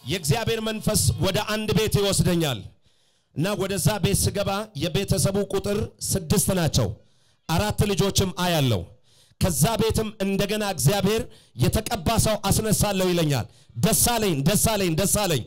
የእግዚአብሔር መንፈስ ወደ አንድ ቤት ይወስደኛል እና ወደዛ ቤት ስገባ የቤተሰቡ ቁጥር 6 ናቸው 4 ልጆችም አያለው ከዛ ቤትም እንደገና እግዚአብሔር የተቀባ ሰው አስነሳለሁ ይለኛል ደሳለኝ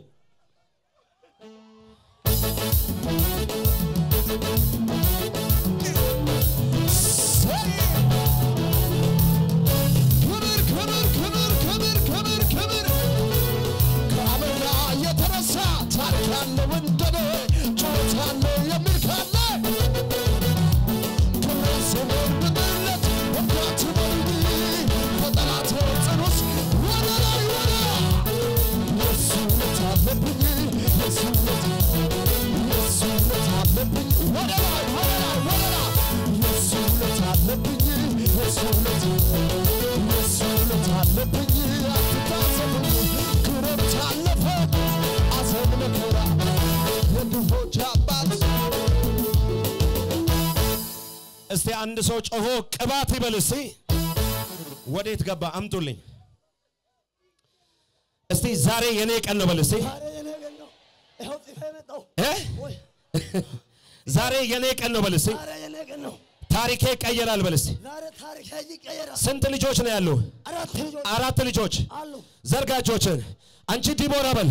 እስቲ አንድ ሰው ጮሆ ቅባት ይበልሲ ወዴት ገባ አምጡልኝ እስቲ ዛሬ የኔ ቀን ነው በልሲ ዛሬ የኔ ቀን ነው በልሲ ታሪኬ ቀየራል በልሲ ዛሬ ታሪኬ ይቀየራል ስንት ልጆች ነው ያለው 4 ልጆች ዘርጋጆችን አንቺ ዲቦራ በል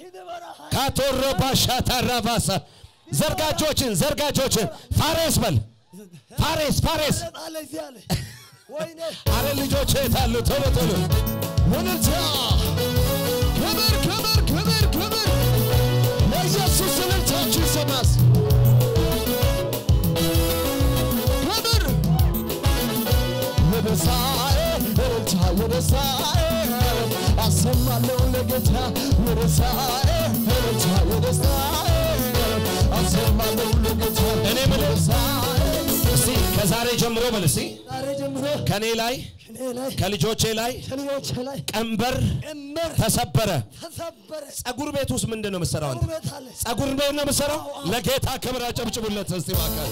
ካቶሮባሻ ታራቫሳ ዘርጋጆችን ፋሬስ በል ፋሬስ ወይኔ አረ ልጆች የታሉ ቶሎ ወንልታ ከበር ለኢየሱስ ልልታችሁ ሰማስ ከበር ወደሳዬ አሰማለሁ ለጌታ ወደሳዬ አሰማለሁ ለጌታ እኔ መለሳዬ እስቲ ከዛሬ ጀምሮ በልሲ ዛሬ ጀምሮ ከኔ ላይ ከልጆቼ ላይ ቀንበር ተሰበረ ጸጉር ቤት ውስጥ ምንድነው መሰራው አንተ ጸጉር ቤት ነው መሰራው ለጌታ ክብር አጨብጭቡለት እስቲ ባካል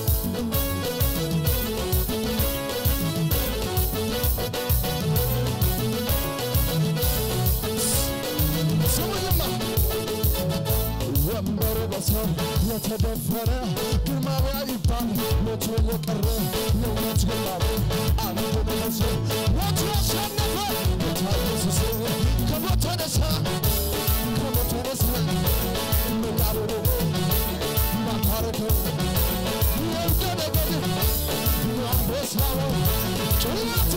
ወንበር በሰው የተደፈረ ግርማዊ ይባል ሞቶ የቀረ የእውነት ግርማዊ አንዱ በሰው ሞቶ ያሸነፈ ጌታ ኢየሱስ ከሞት ተነሳ ምናሉ ማታረከው የውደነገድ አንበሳው ጭዋት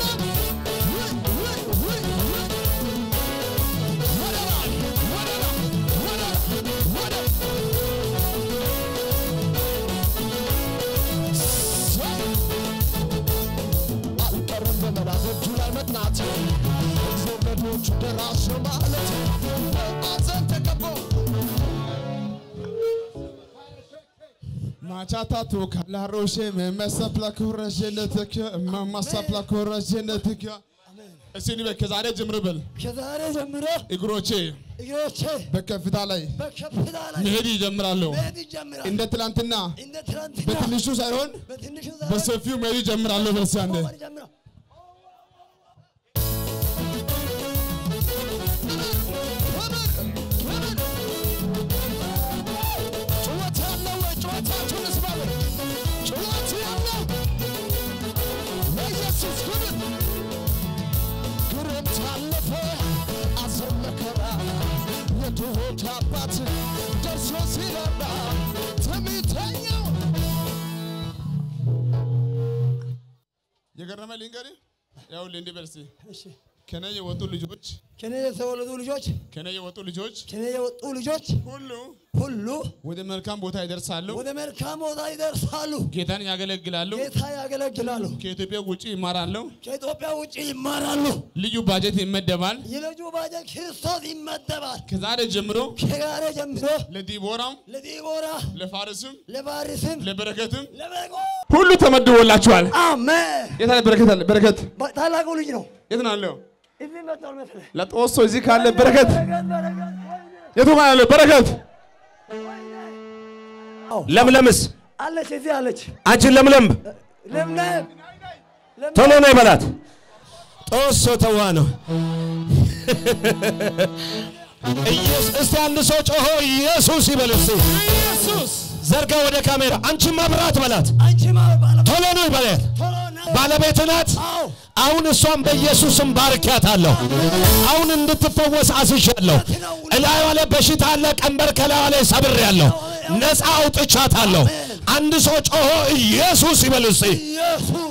Machata tu kala roche me mesapla coragenetek mamasapla coragenetek እስቲ በከዛሬ ጀምሮ እግሮቼ በከፍታ ላይ መሄድ ይጀምራሉ እንደ ትላንትና በትንሹ ሳይሆን በሰፊው መሄድ ይጀምራሉ በርሳንደ የገረመ ሊንገሪ ያው ለንዲ በርሲ እሺ ከነ የወጡ ልጆች ከነ የተወለዱ ልጆች ሁሉ ወደ መልካም ቦታ ይደርሳሉ ጌታን ያገለግላሉ ከኢትዮጵያ ውጪ ይማራሉ ልዩ ባጀት ይመደባል ክርስቶስ ይመደባል ከዛሬ ጀምሮ ለዲቦራም ለፋርስም ለበረከትም ሁሉ ተመድቦላችኋል አሜን የታለ በረከት ታላቁ ልጅ ነው የት ነው ያለው እዚህ መጣው መሰለ ለጦሶ እዚህ ካለ በረከት የቱ ጋር ያለው በረከት ለምለምስ አለች እዚህ አለች አንቺ ለምለም ቶሎ ነው ይበላት ጦሶ ተዋ ነው እስቲ አንድ ሰው ጮሆ ኢየሱስ ይበል እስቲ ኢየሱስ ዘርጋ ወደ ካሜራ አንቺ መብራት በላት አንቺ ማለት ቶሎ ነው ይበላት ባለቤት ናት አሁን እሷን በኢየሱስም ባርካታለሁ አሁን እንድትፈወስ አስሻለሁ እላይዋ ላይ በሽታ አለ ቀንበር ከላይዋ ላይ ሰብሬያለሁ ነፃ አውጥቻታለሁ አንድ ሰው ጮሆ ኢየሱስ ይበል እስቲ ኢየሱስ